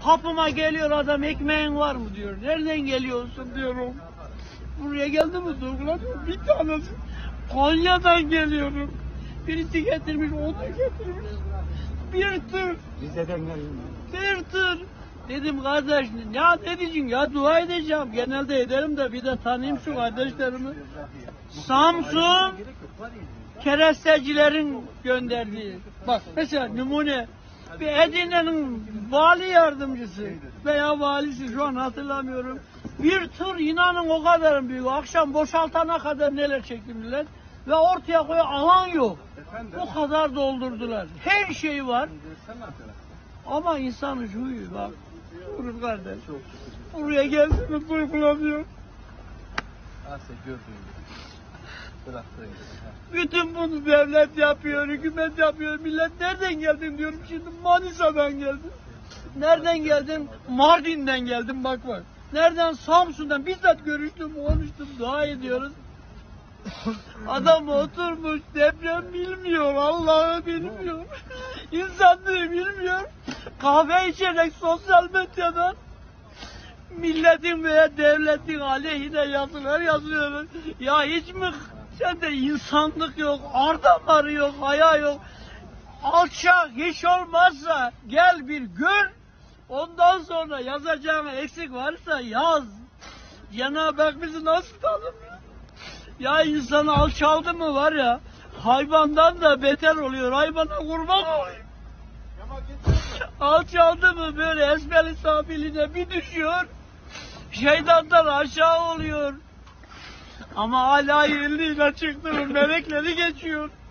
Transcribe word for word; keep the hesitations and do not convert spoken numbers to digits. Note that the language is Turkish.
Kapıma geliyor adam, ekmeğin var mı diyor. Nereden geliyorsun diyorum. Buraya geldi mi duygulanıyor. Bir tanesi Konya'dan geliyorum. Birisi getirmiş, o da getirmiş. Bir tır. Rize'den geliyorum. Bir tır. Dedim kardeş, ya ne diyeceksin ya, dua edeceğim. Genelde ederim de bir de tanıyayım şu kardeşlerimi. Samsun kerestecilerin gönderdiği. Bak mesela numune. Bir Edirne'nin vali yardımcısı veya valisi, şu an hatırlamıyorum. Bir tır, inanın o kadar büyük. Akşam boşaltana kadar neler çekti millet. Ve ortaya koyan alan yok. O kadar doldurdular. Her şey var. Ama insanın şu huyu bak. Durun kardeş. Buraya geldiğini duygulanıyor. Bütün bunu devlet yapıyor, hükümet yapıyor. Millet nereden geldin diyorum şimdi. Manisa'dan geldim. Nereden geldin? Mardin'den geldim, bak bak. Nereden? Samsun'dan. Bizzat görüştüm, konuştum, dua ediyoruz. Adam oturmuş, deprem bilmiyor, Allah'ı bilmiyor. İnsanlığı bilmiyor. Kahve içerek sosyal medyadan milletin veya devletin aleyhine yazılar yazıyorlar. Ya hiç mi sende insanlık yok, ar damarı yok, haya yok. Alçak, hiç olmazsa gel bir gör. Ondan sonra yazacağın eksik varsa yaz. Cenab-ı Hak bizi nasıl tanımıyor? Ya insan alçaldı mı var ya, hayvandan da beter oluyor. Hayvana kurban oluyor. Alçaldı mı böyle esbeli sabiline bir düşüyor. Şeytandan aşağı oluyor. Ama hala iyiliğine çıktı mı melekleri geçiyor.